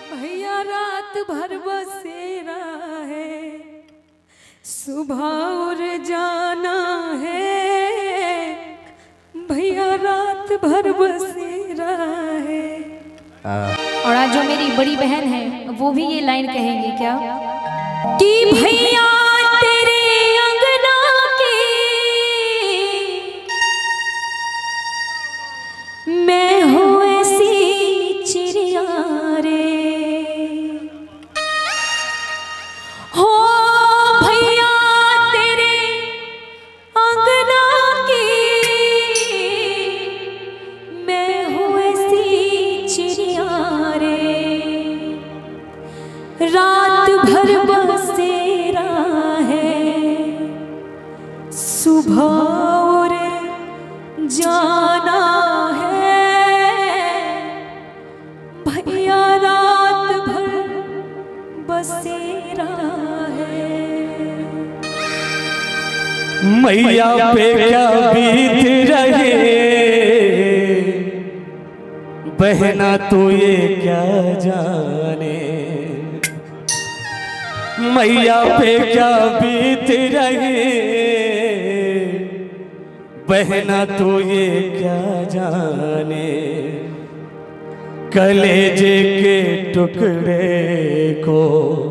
भैया रात भर बसेरा है, सुबह उड़ जाना है। भैया रात भर बसेरा है। और आज जो मेरी बड़ी बहन है वो भी ये लाइन कहेंगे क्या कि भैया तेरे अंगना की मैं हूँ ऐसी चिड़िया रे। हो भैया तेरे अंगना की मैं हूँ ऐसी चिड़िया रे। रात भर बसेरा है, सुबह उड़ जाना है। भैया रात भर बसेरा है। मैया पे क्या बीत रहे बहना तो ये क्या जाने। मैया पे क्या बीत रहे बहना तो ये क्या जाने। कलेजे के टुकड़े को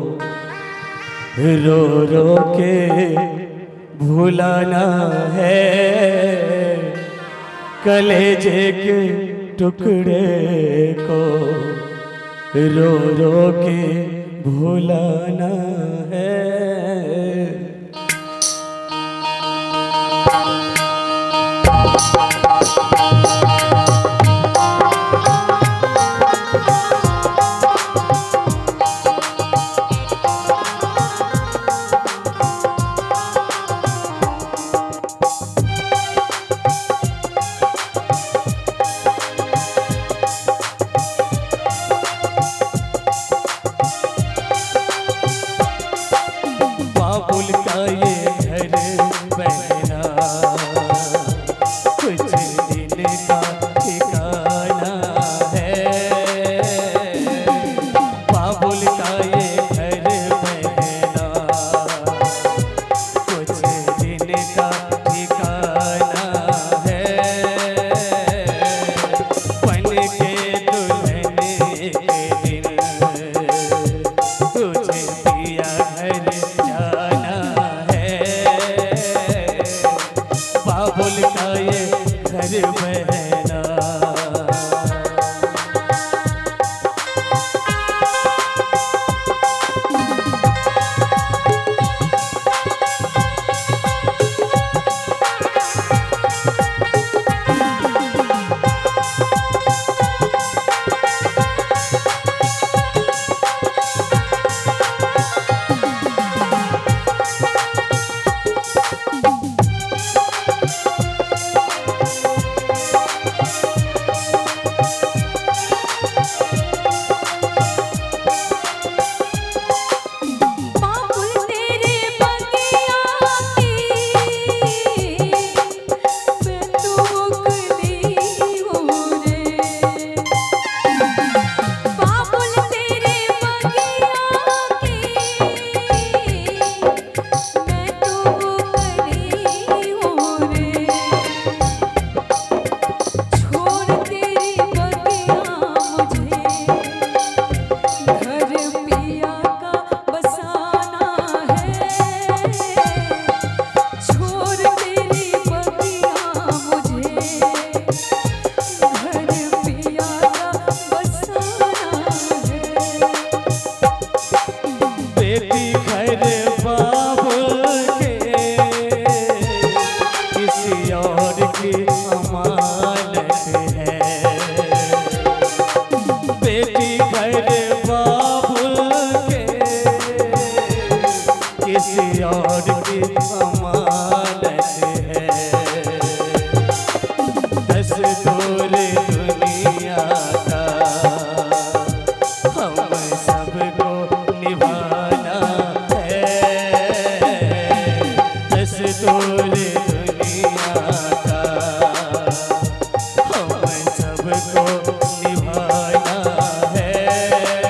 रो रो के भुलाना है। कलेजे के टुकड़े को रो रो के भुलाना है। बाबुल का ये घर बहना कुछ दिन का ठिकाना है। बाबुल का ये घर बहना कुछ दिन का ठिकाना है। बन के दुल्हन के दिन तुझे दिया घर बाबुल का ये घर बहना। किसी और की अमानत है। दस्तूर दुनिया का हम सबको निभाना है। दस्तूर दुनिया का हम सबको निभाना है।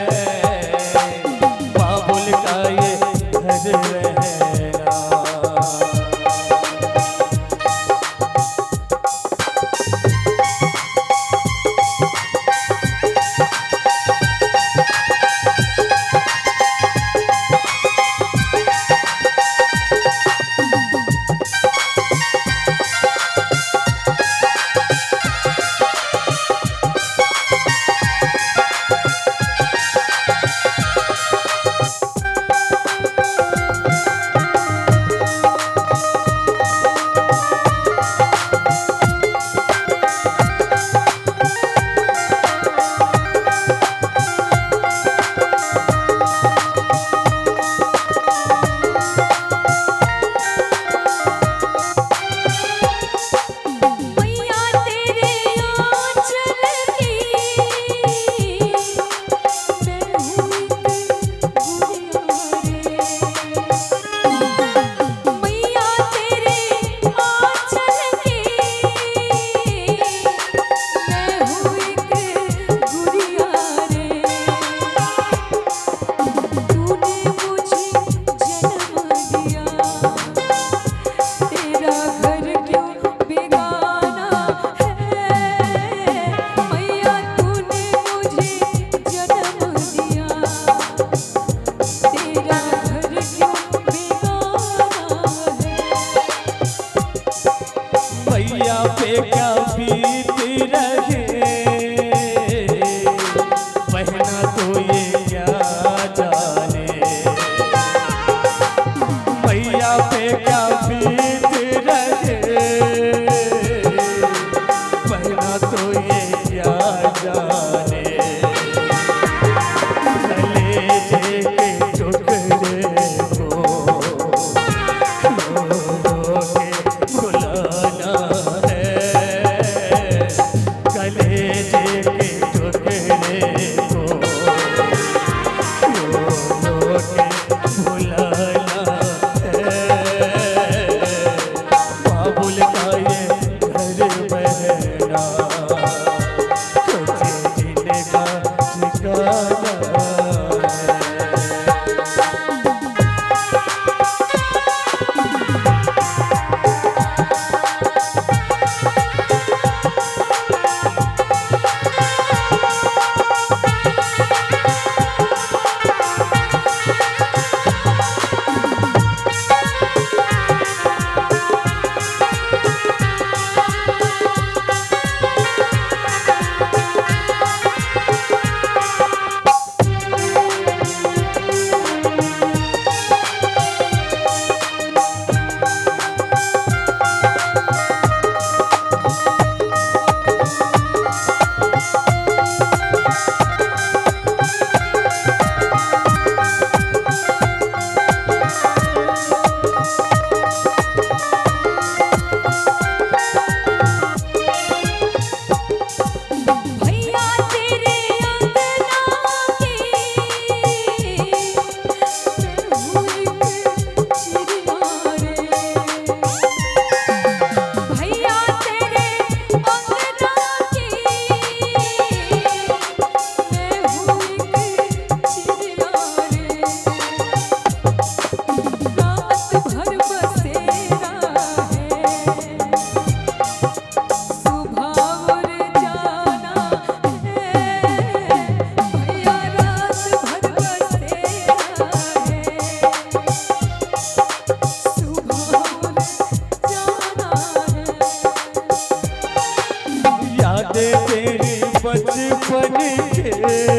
बचपन के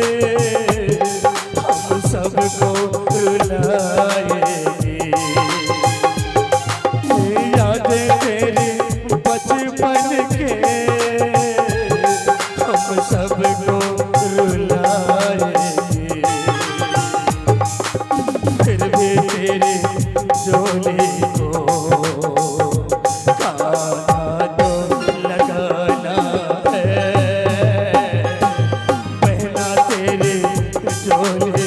हम सबको रुलाएगी, यादें तेरी बचपन के हम सबको रुलाएगी। फिर भी तेरी जोली को काना तो लगाना है, पहना तेरी जोली